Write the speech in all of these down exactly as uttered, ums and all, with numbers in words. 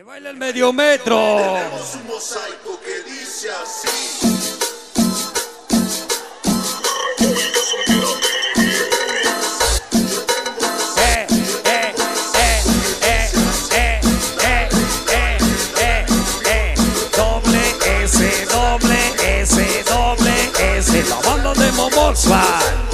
Que baila el medio metro. Tenemos un mosaico que dice así. Eh, eh, eh, eh, eh, eh, eh, eh, eh. Doble S, doble S, doble S. La banda de Momoxua.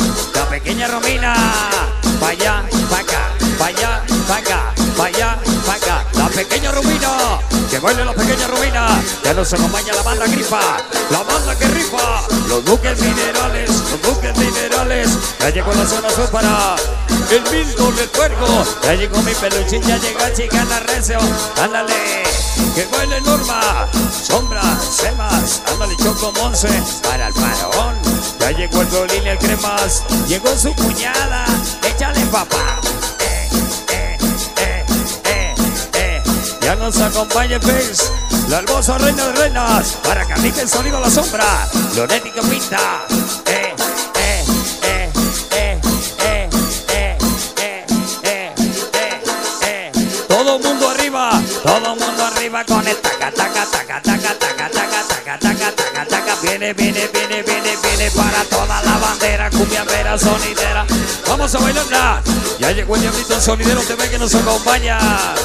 La pequeña Romina. Pa' allá, pa' acá, pa' allá, pa' acá, pa' allá, pa' acá. La pequeña Romina. Que baile la pequeña Romina. Ya nos acompaña la banda Grifa. La banda que rifa. Los buques minerales, los buques minerales. Ya llegó la zona sur para el Milton del Puerco. Ya llegó mi peluchín, ya llegó Chicana Recio. Ándale, que baile Norma. Sombra, Semas, ándale Choco Monse para el faraón. Ya llegó el violín y el cremas. Llegó su cuñada, échale papá. Eh, eh, eh, eh, eh. Ya nos acompaña el Face, la hermosa reina de reinas, para que aplique el sonido a la sombra. Loretti que pinta. Eh, eh, eh, eh, eh, eh, eh, eh, eh, eh. Todo mundo arriba, todo mundo arriba con el taca, taca, taca, taca, taca, taca, taca, taca, taca, taca. Viene, viene, viene, viene, viene para toda la bandera, cumbiambera, sonidera. Vamos a bailarla. Ya llegó el Diablito el Sonidero T V que nos acompaña.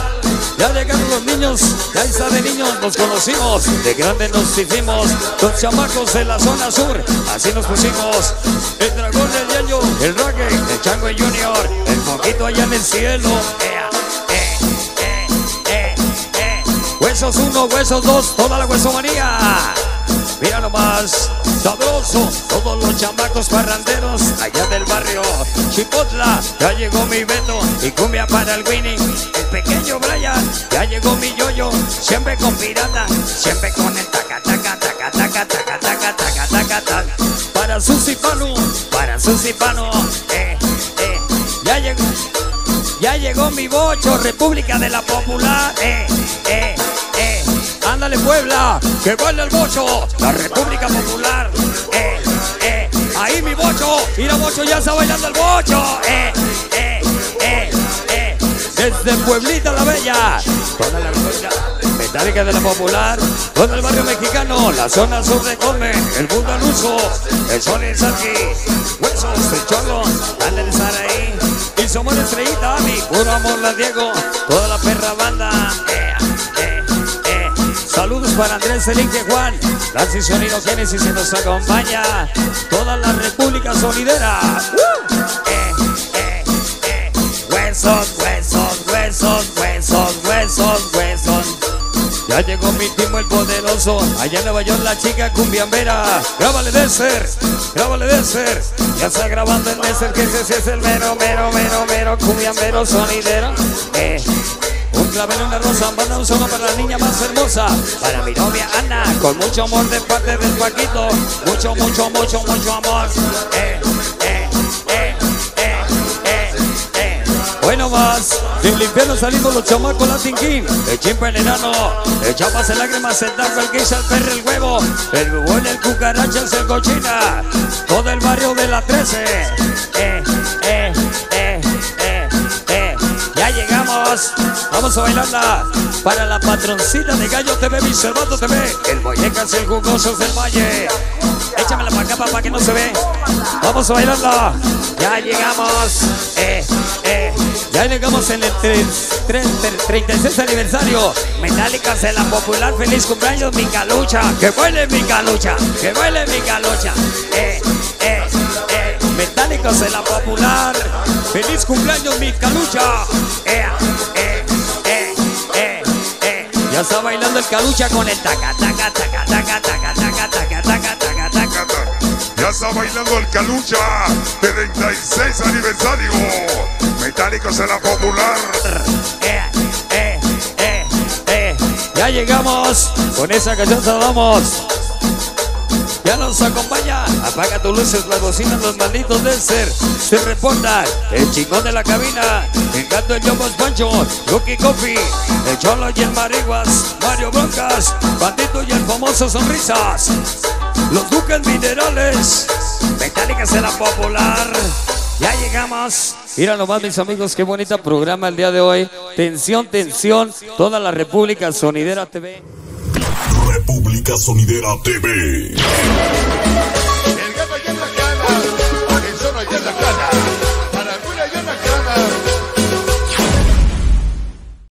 Ya llegaron los niños, ya está de niños, nos conocimos, de grandes nos hicimos, los chamacos de la zona sur, así nos pusimos. El dragón, el yayo, el reggae, el chango y junior, el poquito allá en el cielo. Eh, eh, eh, eh, eh. Huesos uno, huesos dos, toda la huesomanía. Mira nomás, sabroso, todos los chamacos parranderos allá del barrio Chipotla. Ya llegó mi Beto y cumbia para el Winnie. El pequeño Brian, ya llegó mi Yoyo, siempre con pirata, siempre con el taca, taca, taca, taca, taca, taca, taca, taca, taca. Para Susi Pano, para Susi Pano, eh, eh, ya llegó, ya llegó mi Bocho, República de la Popular, eh, eh, eh. Ándale Puebla, que baila el Bocho, la República Popular, eh, eh, ahí mi Bocho, y la Bocho ya está bailando el Bocho, eh, eh, eh, eh, desde Pueblita la Bella, toda la República Metálica de la Popular, todo el barrio mexicano, la zona sur de Come, el mundo al uso, el sol es aquí, huesos, el cholo, ándale estar ahí, y somos la estrellita, mi puro amor la Diego, toda la perra banda, eh, eh. Saludos para Andrés, Elige, Juan, Nancy Sonido Génesis se nos acompaña. Toda la República Sonidera. ¡Uh! Eh, eh, eh. Huesos, huesos, huesos, huesos, huesos, huesos. Ya llegó mi timo el poderoso. Allá en Nueva York la chica cumbiambera. Grábale Desert, grábale Desert. Ya está grabando el Desert, que ese es el mero, mero, mero, mero cumbiambero sonidero. Eh. Un clavel, una rosa, banda un solo para la niña más hermosa. Para mi novia Ana, con mucho amor de parte del Paquito. Mucho, mucho, mucho, mucho amor. Eh, eh, eh, eh, eh, eh. Bueno más, del infierno salimos los chamacos Latin King. El chimpa, el enano, el chapas, el lágrimas, el taco, el guisa, el perro, el huevo. El bubón, el cucarachas, el cochina. Todo el barrio de la trece. Eh, eh, eh, eh, eh. Ya llegamos. Vamos a bailarla para la patroncita de Gallo T V, Biservato T V, el Boyecas, el Jugosos del Valle. Échamela para acá, para que no se ve. Vamos a bailarla. Ya llegamos. Eh, eh. Ya llegamos en el treinta y seis aniversario. Metálicas de la Popular. Feliz cumpleaños, mi Calucha. Que baile mi Calucha. Que baile mi Calucha. Eh, eh, eh. Metálicas de la Popular. Feliz cumpleaños, mi Calucha. Eh, eh. Ya está bailando el Calucha con el taca, taca, taca, taca, taca, taca, taca, taca, taca, taca. Ya está bailando el Calucha, treinta y seis aniversario. Metálicos de la Popular. Eh, eh, eh, eh. Ya llegamos, con esa canción saludamos. Ya nos acompaña, apaga tus luces, las bocinas, los malditos Desert. Se reporta el chingón de la cabina, el gato, el Yomos Pancho, Lucky Coffee, el Cholo y el Mariguas, Mario Broncas, Bandito y el famoso Sonrisas, los Duques Minerales, Metálicas de la Popular. Ya llegamos. Mira nomás, mis amigos, qué bonita programa el día de hoy. Tensión, tensión. Toda la República Sonidera T V. República Sonidera T V.